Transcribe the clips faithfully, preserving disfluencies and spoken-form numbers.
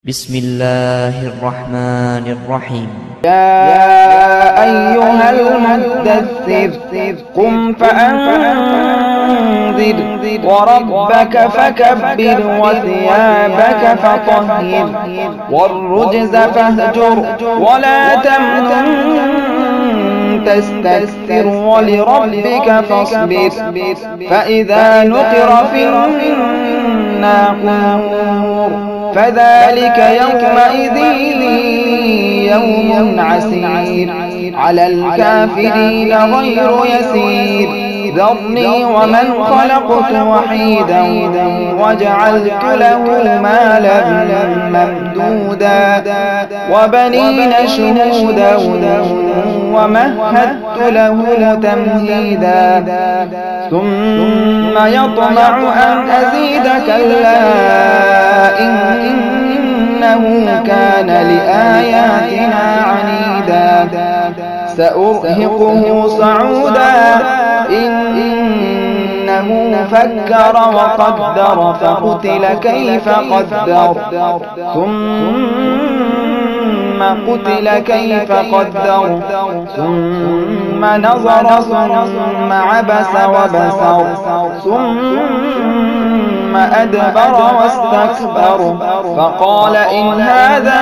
بسم الله الرحمن الرحيم. يا أيها المدثر قم فأنذر وربك فكبر وثيابك فطهر والرجز فاهجر ولا تمنن تستكثر ولربك فاصبر فإذا نقر في الناقور فذلك يومئذ يوم عسير على الكافرين غير يسير ذرني ومن خلقت وحيدا وجعلت له مالا ممدودا وبنين شهودا ومهدت له تمهيدا ثم يطمع أن أزيد كلا إنه كان لآياتنا عنيدا سأرهقه صعودا إنه فكر وقدر فقتل كيف قدر ثم قتل كيف قدر ثم نظر ثم عبس وبسر ثم أدبر واستكبر فقال إن هذا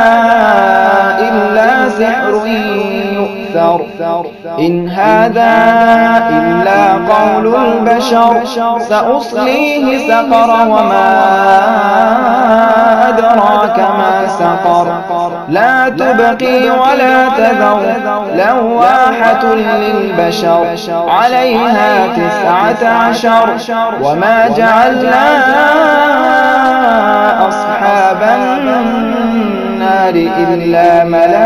إلا سحر يؤثر إن هذا إلا قول البشر سأصليه سقر وما أدراك ما سقر لا تبقي ولا تذر لواحة للبشر عليها تسعة عشر وما جعلنا أصحاب النار إلا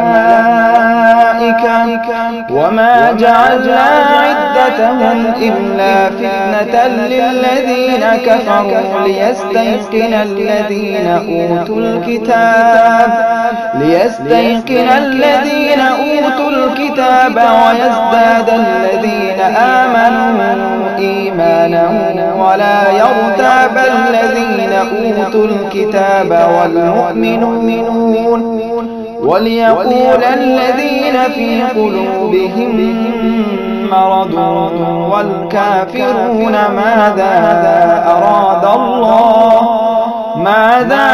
ملائكة وما جعلنا عدتهم إلا فتنة للذين كفروا ليستيقن الذين أوتوا الكتاب ليستيقن الذين أوتوا الكتاب ويزداد الذين آمنوا إيمانا ولا يرتاب الذين أوتوا الكتاب والمؤمنون وليقول الذين في قلوبهم مرض والكافرون ماذا أراد الله ماذا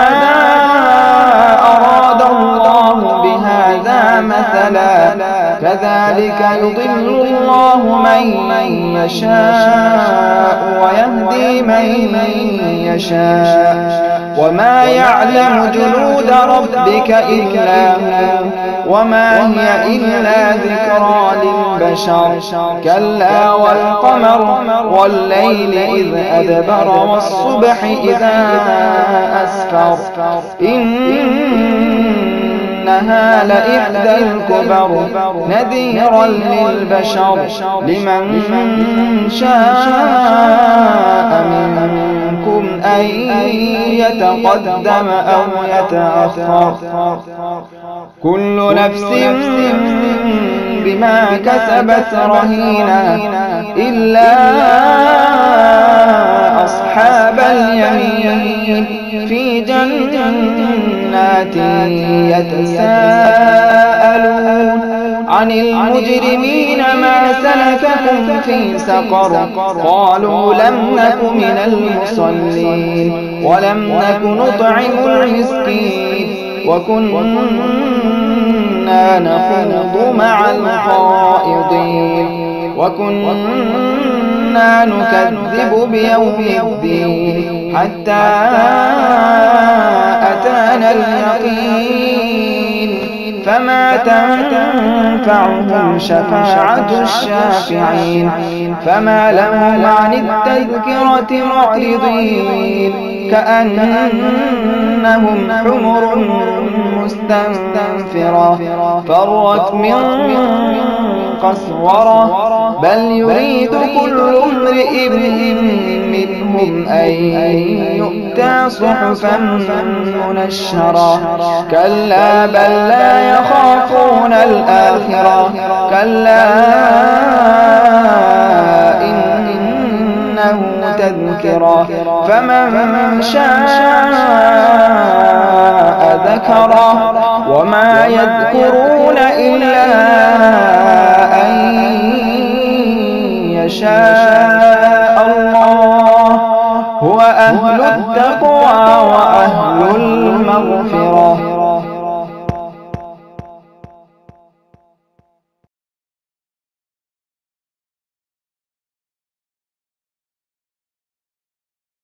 أراد الله بهذا مثلا كذلك يضل الله من يشاء ويهدي من يشاء وما يعلم جنود ربك إلا هو وما هي إلا ذكرى للبشر كلا والقمر والليل إذ أدبر والصبح إذا أسفر إنها لإحدى الكبر نذيرا للبشر لمن شاء منكم أن يتقدم أو يتأخر كل نفس بما كسبت رهينة إلا أصحاب اليمين في جنات يتساءلون عن المجرمين ما سلككم في سقر قالوا لم نك من المصلين ولم نك نطعم المسكين وكنا نخوض مع الخائضين وكنا نكذب بيوم الدين حتى أتانا اليقين فما تنفعهم شفاعة الشافعين فما لهم عن التذكرة معرضين كأنهم حمر مستنفرة فرت من قسورة بل يريد كل امرئ منهم أن يؤتى صحفا منشرة كلا بل لا يخافون الآخرة كلا إنه تذكرة تذكرة فمن شاء ذكره وما يذكرون إلا أن يشاء الله هو أهل التقوى وأهل المغفرة.